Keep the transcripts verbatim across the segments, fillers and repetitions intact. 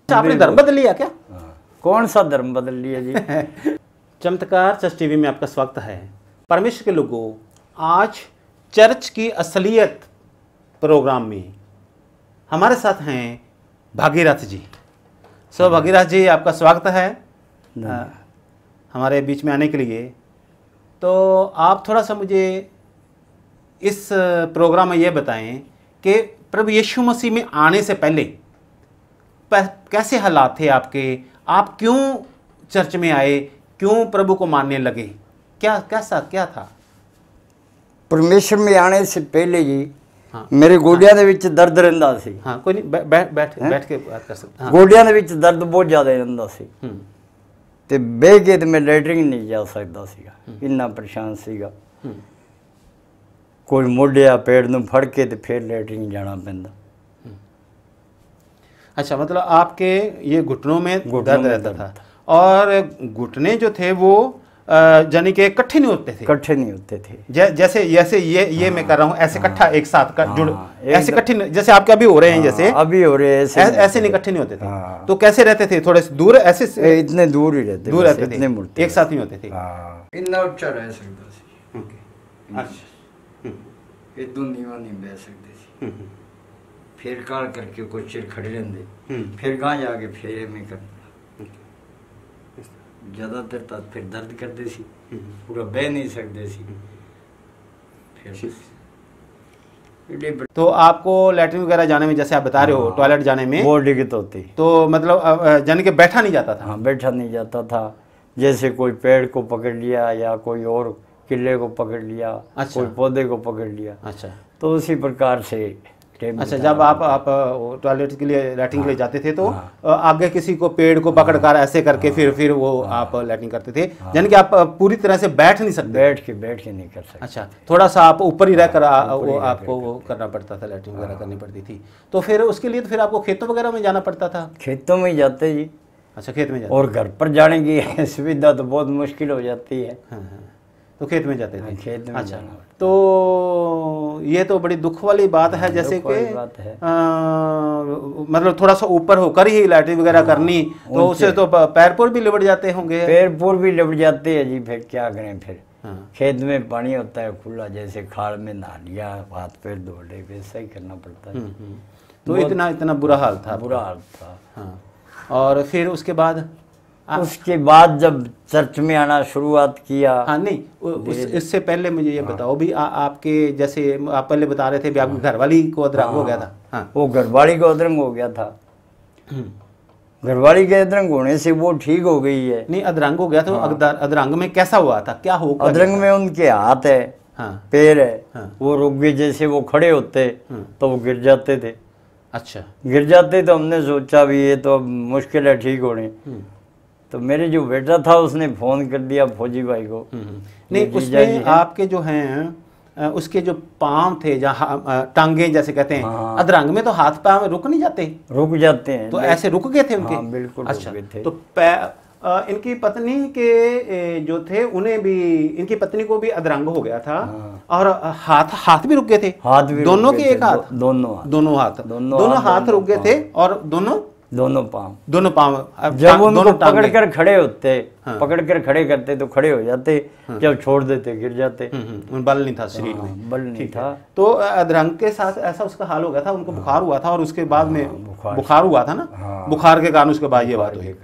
आपने धर्म बदल लिया क्या? कौन सा धर्म बदल लिया जी? चमत्कार चर्च टीवी में आपका स्वागत है। परमेश्वर के लोगों, आज चर्च की असलियत प्रोग्राम में हमारे साथ हैं भागीरथ जी। सो भागीरथ जी, आपका स्वागत है आ, हमारे बीच में आने के लिए। तो आप थोड़ा सा मुझे इस प्रोग्राम में ये बताएं कि प्रभु यीशु मसीह में आने से पहले कैसे हालात थे आपके? आप क्यों चर्च में आए? क्यों प्रभु को मानने लगे? क्या कैसा क्या था? परमेश्वर में आने से पहले जी हाँ, मेरे गोडियां दे विच दर्द रहंदा सी। हाँ, कोई नहीं, बै, बै, बैठ बैठ के बात कर सकते। हाँ, गोडियां दे विच दर्द बहुत ज़्यादा रहंदा सी ते बह के ते मैं लैटरिन नहीं जा सकदा सीगा, इन्ना परेशान सीगा। कोई मोढ़िया पेड़ नूं फड़ के ते फिर लैटरिन जाना पैंदा। अच्छा, मतलब आपके ये घुटनों में दर्द रहता था और घुटने जो थे वो यानी कि इकट्ठे नहीं होते थे? इकट्ठे नहीं होते थे। जै, जैसे जैसे ये ये हाँ, मैं कर रहा हूँ ऐसे इकट्ठा हाँ, एक साथ कर, जुड़ ऐसे इकट्ठे जैसे आपके अभी हो रहे हैं, जैसे अभी हो रहे हैं ऐसे ऐसे नहीं इकट्ठे नहीं होते थे। हाँ, तो कैसे रहते थे? थोड़े से दूर ऐसे? इतने दूर ही रहते दूर रहते इतने थे, एक साथ नहीं होते थे। इतना ऊंचा रह सकता सी। अच्छा, इदू नीवा नहीं बह सकते सी। फिर काल करके कुछ चिर खड़े रहंदे, फिर गां जाके फिर में कर ज़्यादातर तक फिर दर्द करते सी, पूरा बह नहीं सकते सी। फिर तो आपको लैट्रिन वगैरह जाने में, जैसे आप बता रहे हो, टॉयलेट जाने में बहुत दिक्कत होती, तो मतलब यानी कि बैठा नहीं जाता था? हाँ, बैठा नहीं जाता था। जैसे कोई पेड़ को पकड़ लिया या कोई और किले को पकड़ लिया, अच्छा, कोई पौधे को पकड़ लिया, अच्छा, तो उसी प्रकार से। अच्छा, जब आप आप टॉयलेट के लिए लैट्रिन के लिए जाते थे तो हाँ, आगे किसी को पेड़ को पकड़कर ऐसे करके हाँ, फिर फिर वो हाँ, आप लैट्रिन करते थे। यानी हाँ, कि आप पूरी तरह से बैठ नहीं सकते? बैठ के बैठ के नहीं कर सकते। अच्छा, थोड़ा सा आप ऊपर ही रहकर वो आपको वो करना पड़ता था, लैट्रिन वगैरह करनी पड़ती थी। तो फिर उसके लिए तो फिर आपको खेतों वगैरह में जाना पड़ता था? खेतों में ही जाते जी। अच्छा, खेत में जाते। और घर पर जाने की सुविधा तो बहुत मुश्किल हो जाती है। हाँ हाँ, तो खेत में जाते थे? खेत में। अच्छा, तो ये तो बड़ी दुख वाली बात है, जैसे कि मतलब थोड़ा सा ऊपर होकर ही लैट्रिन वगैरह करनी, तो उससे तो पैर पुर भी लिबड़ जाते होंगे? पैर पुर भी लिबड़ जाते हैं जी। फिर क्या करें? फिर हाँ, खेत में पानी होता है खुला, जैसे खाल में नहा लिया, हाथ पैर धो ले, वैसा ही करना पड़ता है। तो इतना इतना बुरा हाल था? बुरा हाल था। हाँ, और फिर उसके बाद उसके बाद जब चर्च में आना शुरुआत किया। हाँ, नहीं, उस, इससे पहले मुझे ये हाँ, बताओ भी आ, आपके जैसे आप पहले बता रहे थे भी आपकी घरवाली को अधरंग हाँ, हो गया था। हाँ, वो घरवाली को अधरंग हो गया था। घरवाली के अधरंग होने से वो ठीक हो गई है। नहीं, अधरंग हो गया था। हाँ, अधरंग में कैसा हुआ था? क्या हो? अधरंग में उनके हाथ है, हाँ, पैर है, हाँ, वो रुक गए। जैसे वो खड़े होते तो वो गिर जाते थे। अच्छा, गिर जाते तो हमने सोचा भी ये तो मुश्किल है ठीक होने। तो मेरे जो बेटा था उसने फोन कर दिया फौजी भाई को। नहीं, उसमें आपके जो हैं उसके जो पांव थे, जहाँ टांगे जैसे कहते हैं, हाँ, अधरंग में तो हाथ पांव रुक नहीं जाते? रुक जाते हैं। तो ऐसे रुक गए थे उनके? हाँ, बिल्कुल। अच्छा, रुक गए थे। तो आ, इनकी पत्नी के जो थे उन्हें भी, इनकी पत्नी को भी अधरंग हो गया था। हाँ, और हाथ हाथ भी रुक गए थे? हाथ भी दोनों के एक हाथ? दोनों हाथ दोनों हाथ दोनों हाथ रुक गए थे। और दोनों दोनों पाँव दोनों पाँव जब उनको पकड़ कर खड़े होते, हाँ, पकड़ कर खड़े करते तो खड़े हो जाते। हाँ, जब छोड़ देते गिर जाते। बल नहीं था शरीर में। हाँ, बल नहीं था। तो अधरंग के साथ ऐसा उसका हाल हो गया था। उनको बुखार हुआ था और उसके बाद में बुखार हुआ था ना, बुखार के कारण उसके बाद ये बात हुई।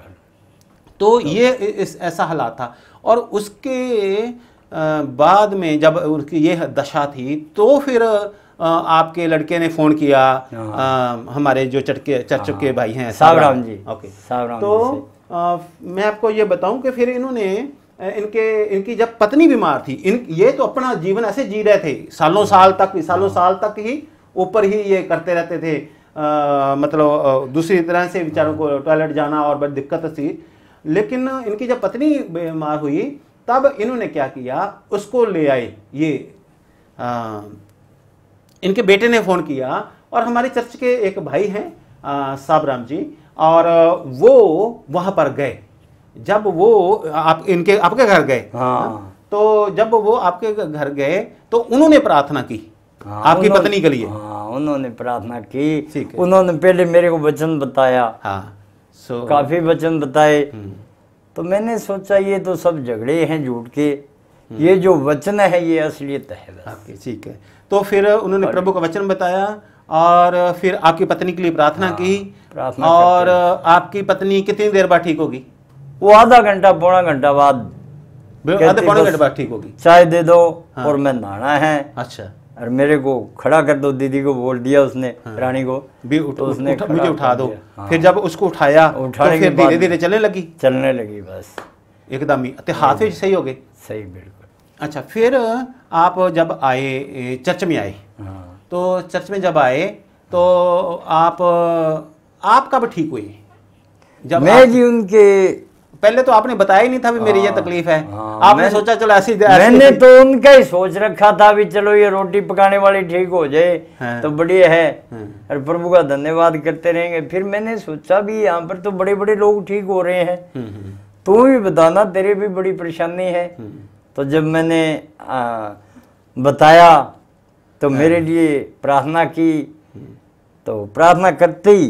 तो ये इस ऐसा हालात था। और उसके बाद में जब उनकी ये दशा थी तो फिर आपके लड़के ने फोन किया, आ, हमारे जो चटके चर्च के भाई हैं सावराम जी। ओके, सावराम तो आ, मैं आपको ये बताऊं कि फिर इन्होंने इनके इनकी जब पत्नी बीमार थी, इन ये तो अपना जीवन ऐसे जी रहे थे सालों साल तक सालों साल तक ही ऊपर ही ये करते रहते थे। आ, मतलब दूसरी तरह से बेचारों को टॉयलेट जाना और बड़ी दिक्कत थी। लेकिन इनकी जब पत्नी बीमार हुई तब इन्होंने क्या किया, उसको ले आए। ये आ, इनके बेटे ने फ़ोन किया और हमारे चर्च के एक भाई हैं साबराम जी, और वो वहाँ पर गए। जब वो आप इनके आपके घर गए, हाँ, तो जब वो आपके घर गए तो उन्होंने प्रार्थना की, हाँ, आपकी पत्नी के लिए। हाँ, उन्होंने प्रार्थना की। उन्होंने पहले मेरे को वचन बताया। हाँ, So- काफी वचन बताए। तो मैंने सोचा ये तो सब झगड़े हैं झूठ के, ये जो वचन है ये असलियत है बस। आपकी ठीक है। तो फिर उन्होंने प्रभु का वचन बताया और फिर आपकी पत्नी के लिए प्रार्थना हाँ, की। प्रार्थना और आपकी पत्नी कितनी देर बाद ठीक होगी? वो आधा घंटा पौना घंटा बाद आधे पौने घंटे बाद ठीक होगी। चाय दे दो हाँ। और मैं नहाना है। अच्छा। और मेरे को खड़ा कर दो, दीदी को बोल दिया उसने, हाँ। रानी को भी उठ, तो उसने उठ, खड़ा मुझे उठा कर दो। दिया। हाँ। फिर जब उसको उठाया तो उठाने फिर के बाद धीरे धीरे चलने लगी, चलने लगी बस एकदम ही ते हाथ भी सही हो गए। सही, बिल्कुल। अच्छा, फिर आप जब आए चर्च में आए, हाँ। तो चर्च में जब आए तो आप आप कब ठीक हुए? जब मैं आप, जी उनके पहले तो आपने बताया ही नहीं था भी मेरी ये हाँ, तकलीफ है। हाँ, आपने मैं- सोचा चलो ऐसी मैंने तो उनका ही सोच रखा था भी चलो ये रोटी पकाने वाली ठीक हो जाए हाँ। तो बढ़िया है हाँ। और प्रभु का धन्यवाद करते रहेंगे। फिर मैंने सोचा भी यहाँ पर तो बड़े बड़े लोग ठीक हो रहे हैं, हम्म, हम्म, तू भी बताना तेरे भी बड़ी परेशानी है। हम्म। तो जब मैंने आ, बताया तो मेरे लिए प्रार्थना की, तो प्रार्थना करते ही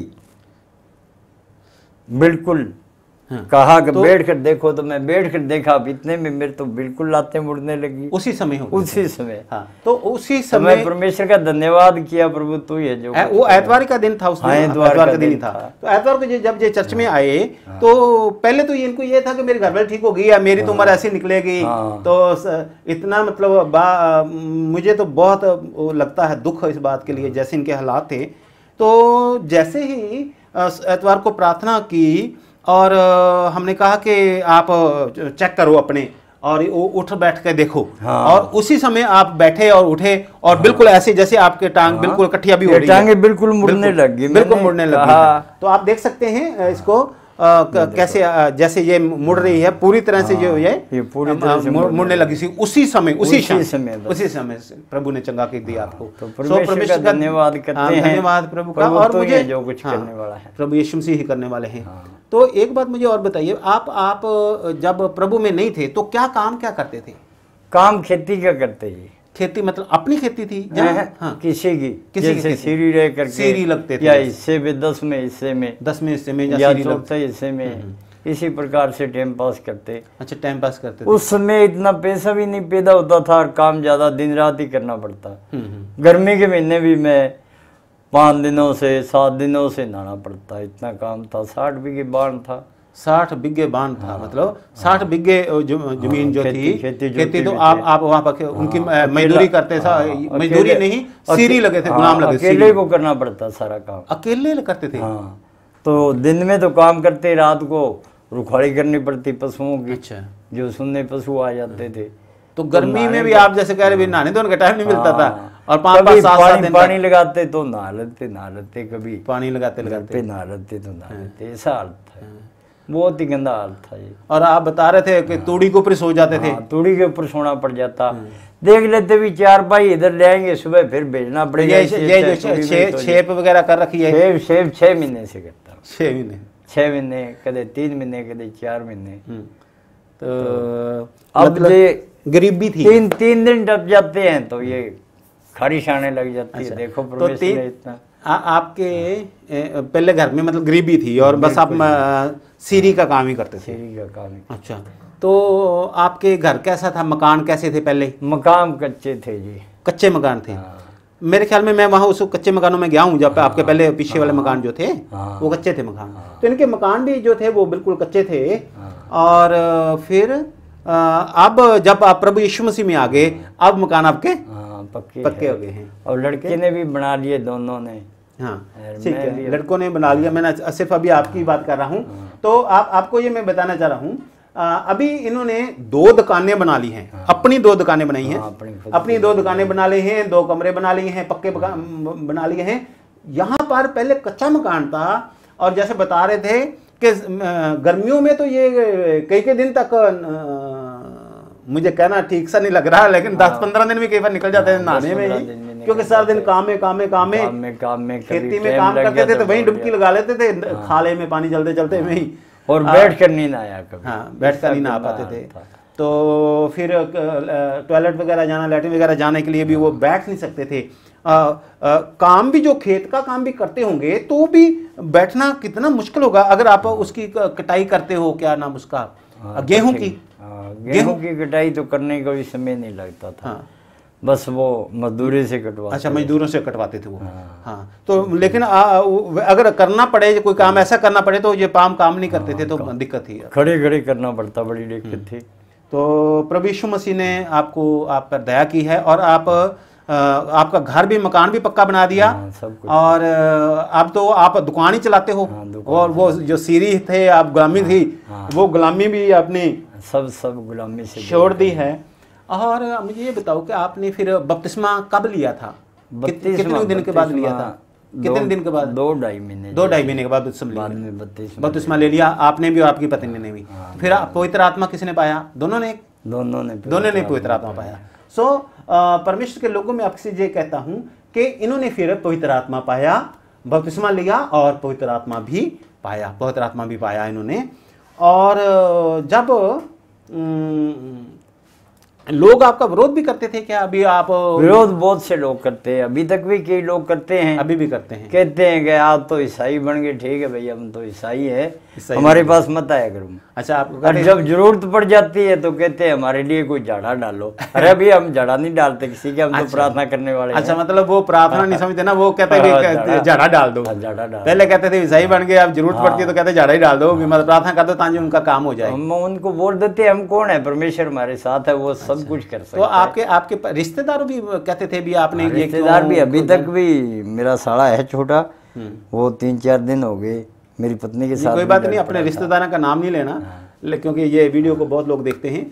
बिल्कुल हाँ। कहा कि तो- बैठ कर देखो, तो मैं बैठ कर देखा, अब इतने में मेरे तो बिल्कुल लातें मुड़ने लगी उसी समय हो गया। उसी समय। हाँ, तो उसी तो मैं समय परमेश्वर का धन्यवाद किया, प्रभु तू ही है जो ए- वो एतवार का दिन था, उसमें हाँ, एतवार एतवार का का दिन ही दिन था। था। तो एतवार को जे- जब ये चर्च में आए तो पहले तो इनको ये था कि मेरी घर वाली ठीक हो गई या मेरी तो उम्र ऐसी निकलेगी। हाँ। तो स- इतना मतलब बा, मुझे तो बहुत वो लगता है दुख इस बात के लिए, जैसे इनके हालात थे। तो जैसे ही अ, एतवार को प्रार्थना की और अ, हमने कहा कि आप अ, चेक करो अपने और वो उठ बैठ के देखो। हाँ। और उसी समय आप बैठे और उठे और बिल्कुल ऐसे जैसे आपके टांग हाँ। बिल्कुल कठिया भी हो ये रही है, टांगे बिल्कुल मुड़ने बिल्कुल- लग गई। बिल्कुल मैंने मुड़ने लगी कहा- है। तो आप देख सकते हैं अ, इसको अ, क- कैसे अ, जैसे ये मुड़ रही है पूरी तरह से, जो ये ये पूरी अ, तरह से मुड़- मुड़ने मुड़ने लगी सी उसी समय उसी उसी क्षण समय बस। उसी समय से प्रभु ने चंगा कर दिया आपको। तो सो परमेश्वर का धन्यवाद करते हाँ, हैं। धन्यवाद प्रभु का। प्रभु और तो ही मुझे है जो कुछ हाँ, करने वाला है। प्रभु यीशु मसीह ही करने वाले हैं। हाँ। तो एक बात मुझे और बताइए, आप आप जब प्रभु में नहीं थे तो क्या काम क्या करते थे? काम खेती का करते ही, खेती मतलब अपनी खेती थी जहाँ? हैं, हाँ, किसी की, किसी की जैसे खेती। सीरी रह करके सीरी लगते थे या जैसे। हिस्से में, दस में हिस्से में दसवें हिस्से में या या सीरी लग- चौथे हिस्से में, इसी प्रकार से टाइम पास करते। अच्छा, टाइम पास करते थे। उस समय इतना पैसा भी नहीं पैदा होता था और काम ज्यादा दिन रात ही करना पड़ता। हम्म, हम्म। गर्मी के महीने भी मैं पाँच दिनों से सात दिनों से नहाना पड़ता, इतना काम था। साठ बीघे बाण था। साठ बिग्गे बांध था, मतलब साठ बिग्गे जो जमीन जो खेती- थी खेती खेती जोती तो भी आप थे। आप वहाँ पर उनकी हाँ, मजदूरी अकेला- करते था। हाँ, मजदूरी अकेले- नहीं, अके- सीरी लगे थे, हाँ, गुलाम लगे, अकेले सीरी। को करना पड़ता सारा काम। अकेले करते थे। हाँ, तो दिन में तो काम करते, रात को रुखवाड़ी करनी पड़ती पशुओं की, अच्छा, जो सुनने पशु आ जाते थे। तो गर्मी में नहाने भी का- आप जैसे कह रहे भी नहाने धोने का टाइम नहीं मिलता था हाँ, और पाँच कभी पाँच सात सात पानी दिन पानी तक लगाते तो नहा लेते नहा लेते, कभी पानी लगाते पे लगाते। नहा लेते तो नहा लेते, ऐसा हाल था। बहुत ही गंदा हाल था ये। और आप बता रहे थे कि तूड़ी के ऊपर सो जाते थे। हाँ, तूड़ी के ऊपर सोना पड़ जाता। देख लेते भी चार पाई इधर ले आएंगे, सुबह फिर भेजना पड़ेगा। ये इससे ये अच्छा जो तूड़ी में ही छे- सो छेप वगैरह कर रखी है, शेव शेव छह महीने से करता हूँ। छह महीने। छह महीने, कदे तीन महीने, कदे चार महीने। हम्म। तो अब मतलब ये गरीबी थी। तीन तीन दिन टप जाते हैं तो ये खारिश आने लग जाती है। देखो तो परमेश्वर तीन ने इतना आ, आपके ए, पहले घर में मतलब गरीबी थी और बस आप अ, सीरी का काम ही करते थे। सीरी का काम है। अच्छा, तो आपके घर कैसा था, मकान कैसे थे पहले? मकान कच्चे थे जी। कच्चे मकान थे। हाँ। मेरे ख्याल में मैं वहाँ उस कच्चे मकानों में गया हूँ जब आपके पहले पीछे वाले मकान जो थे हाँ। वो कच्चे थे मकान। तो इनके मकान भी जो थे वो बिल्कुल कच्चे थे। और अ, फिर अ, अब जब आप प्रभु यीशु मसीह में आ गए अब मकान आपके हाँ, पक्के पक्के है। हो गए हैं। और लड़के ने भी बना लिए, दोनों ने। हाँ, और ठीक मैं है, भी- लड़कों ने बना लिया। मैंने सिर्फ अभी आपकी बात कर रहा हूँ। तो आप आपको ये मैं बताना चाह रहा हूँ, अ, अभी इन्होंने दो दुकानें बना ली हैं, अपनी दो दुकानें बनाई हैं, हाँ, अपनी खुद अपनी दो दुकानें बना ली हैं, दो कमरे बना लिए हैं, पक्के बका- बना लिए हैं। यहाँ पर पहले कच्चा मकान था और जैसे बता रहे थे कि अ, गर्मियों में तो ये कई कई दिन तक अ, मुझे कहना ठीक सा नहीं लग रहा, लेकिन दस पंद्रह दिन में कई बार निकल जाते थे नहाने में पंद्रह ही, दिन में निकल क्योंकि सारा दिन काम में काम में काम में काम में काम में कभी खेती में टाइम काम लग करते गया थे तो वहीं दौड़ डुबकी गया। लगा लेते थे खाले में, पानी चलते चलते में ही। और बैठ कर नहीं नहाया कभी। हाँ, बैठ कर नहीं नहा ऐसा पाते गंदा थे। हाल था। तो फिर टॉयलेट वगैरह जाना, लैट्रिन वगैरह जाने के लिए भी वो बैठ नहीं सकते थे। आ, आ, काम भी, जो खेत का काम भी करते होंगे तो भी बैठना कितना मुश्किल होगा अगर आप उसकी कटाई करते हो, क्या नाम उसका, गेहूं की। गेहूं की कटाई तो करने का भी समय नहीं लगता था। हाँ। बस वो मजदूरी से कटवा, अच्छा मजदूरों से कटवाते थे वो। हाँ, हाँ। तो लेकिन आ, अगर करना पड़े, कोई काम ऐसा करना पड़े तो ये पाम काम नहीं करते थे, तो दिक्कत थी, खड़े खड़े करना पड़ता, बड़ी दिक्कत थी। तो प्रभु यीशु मसीह ने आपको, आप पर दया की है और आप आपका घर भी, मकान भी पक्का बना दिया। हाँ, सब कुछ। और अब तो आप दुकान ही चलाते हो। हाँ, और वो जो सीरी थे, आप गुलामी थी, हाँ, वो गुलामी भी आपने सब सब गुलामी से छोड़ दी है। और मुझे ये बताओ कि आपने फिर बपतिस्मा कब लिया था, कितने दिन के बाद लिया था, कितने दिन के बाद? दो ढाई महीने दो ढाई महीने के बाद बपतिस्मा ले लिया आपने भी और आपकी पत्नी ने भी। फिर पवित्र आत्मा किसने पाया? दोनों ने दोनों ने दोनों ने पवित्र आत्मा पाया। सो परमेश्वर के लोगों में आपसे ये कहता हूँ कि इन्होंने फिर पवित्र आत्मा पाया, बपतिस्मा लिया और पवित्र आत्मा भी पाया, पवित्र आत्मा भी पाया इन्होंने। और जब लोग आपका विरोध भी करते थे क्या? अभी आप विरोध बहुत से लोग करते हैं, अभी तक भी कई लोग करते हैं, अभी भी करते हैं, कहते हैं कि आप तो ईसाई बन गए। ठीक है भैया, हम तो ईसाई है, हमारे पास मत आया करो। अच्छा, आप और जब जरूरत पड़ जाती है तो कहते हैं हमारे लिए कोई झाड़ा डालो। अरे अभी हम झाड़ा नहीं डालते किसी के, हम अच्छा, तो प्रार्थना करने वाले। अच्छा, मतलब वो प्रार्थना नहीं समझते ना, वो कहते हैं झाड़ा डाल दो। झाड़ा डाल, पहले कहते थे ईसाई बन गए, अब जरूरत पड़ती है तो कहते झाड़ा ही डाल दो, मतलब प्रार्थना कर दो ताकि उनका काम हो जाए। हम उनको बोल देते हम कौन है, परमेश्वर हमारे साथ है, वो सब कुछ कर सकते। तो आपके आपके रिश्तेदार भी कहते थे भी आपने, रिश्तेदार भी अभी तक भी, मेरा साला है छोटा, वो तीन चार दिन हो गए मेरी पत्नी के साथ। कोई बात नहीं, अपने रिश्तेदारों का नाम नहीं लेना, क्योंकि ये वीडियो को बहुत लोग देखते हैं।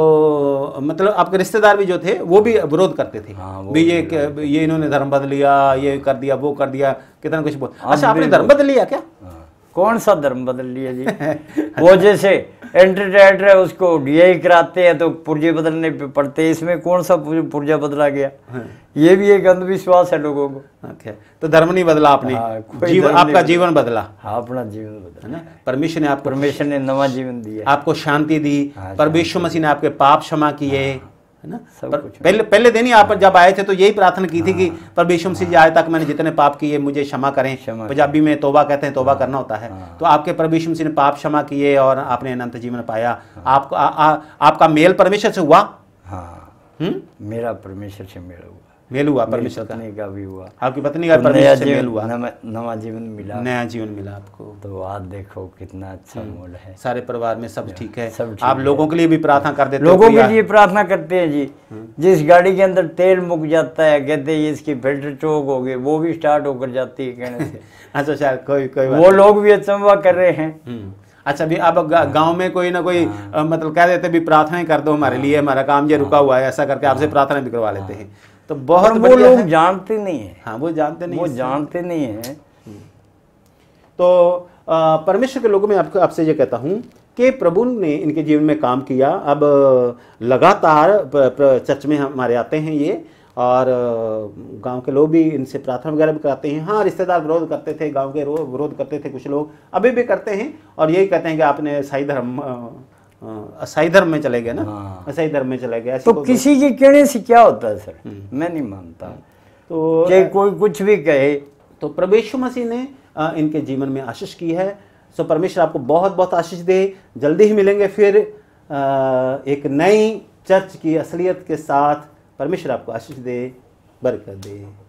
तो मतलब आपके रिश्तेदार भी जो थे वो भी विरोध करते थे। हाँ, भी ये ये इन्होंने धर्म बदल लिया, ये कर दिया, वो कर दिया, कितना कुछ बोल। अच्छा, आपने धर्म बदल लिया क्या? कौन सा धर्म बदल लिया जी? वो जैसे एंटरटेनर है उसको डीआई कराते हैं तो पुर्जे बदलने पड़ते हैं, इसमें कौन सा पुर्जा बदला गया? हाँ। ये भी एक अंधविश्वास है लोगों को। अच्छा, तो धर्म नहीं बदला आपने। हाँ, जीवन, आपका जीवन बदला। हाँ, अपना जीवन बदला है ना। परमेश्वर ने आपको, परमेश्वर ने नवा जीवन दिया, आपको शांति दी। हाँ, परमेश्वर मसीह ने आपके पाप क्षमा किए, है ना। पर, पहले पहले दिन ही आप जब आए थे तो यही प्रार्थना की थी कि परमेश्वर मसीह आज तक मैंने जितने पाप किए मुझे क्षमा करें। पंजाबी में तौबा कहते हैं, तौबा करना होता है। तो आपके परमेश्वर मसीह ने पाप क्षमा किए और आपने अनंत जीवन पाया। आपको आपका मेल परमेश्वर से हुआ। हाँ, मेरा परमेश्वर से मेल हुआ, मेल हुआ परमेश्वर का, का भी हुआ, आपकी पत्नी का परमेश्वर से मेल हुआ, नवा जीवन मिला, नया जीवन मिला आपको। तो आज देखो कितना अच्छा मोल है। सारे परिवार में सब ठीक है, सब ठीक आप लोगों के लिए भी प्रार्थना कर देते? लोगों के लिए प्रार्थना करते हैं जी। जिस गाड़ी के अंदर तेल मुक जाता है, कहते हैं इसकी फिल्टर चौक हो गई, वो भी स्टार्ट होकर जाती है कहने से। अच्छा, शायद कोई कोई वो लोग भी अचंभा कर रहे हैं। अच्छा, भी अब गांव में कोई ना कोई आ, मतलब कह देते भी प्रार्थना कर दो हमारे लिए, हमारा काम ये रुका हुआ है, ऐसा करके आपसे प्रार्थना भी करवा लेते हैं। तो बहुत वो लोग जानते नहीं है। हाँ, वो जानते नहीं, वो जानते नहीं है। तो परमेश्वर के लोगों में आपको आपसे ये कहता हूँ कि प्रभु ने इनके जीवन में काम किया। अब लगातार चर्च में हमारे आते हैं ये, और गांव के लोग भी इनसे प्रार्थना वगैरह भी कराते हैं। हाँ, रिश्तेदार विरोध करते थे, गांव के विरोध करते थे, कुछ लोग अभी भी करते हैं और यही कहते हैं कि आपने ईसाई धर्म ईसाई धर्म में चले गए ना। हाँ, ईसाई धर्म में चले गए। तो किसी के कहने से क्या होता है सर? मैं नहीं मानता तो कि कोई कुछ भी कहे। तो प्रभु यीशु मसीह ने इनके जीवन में आशीष की है। सो परमेश्वर आपको बहुत बहुत आशीष दे। जल्दी ही मिलेंगे फिर एक नई चर्च की असलियत के साथ। परमेश्वर आपको आशीष दे, बरकत दे।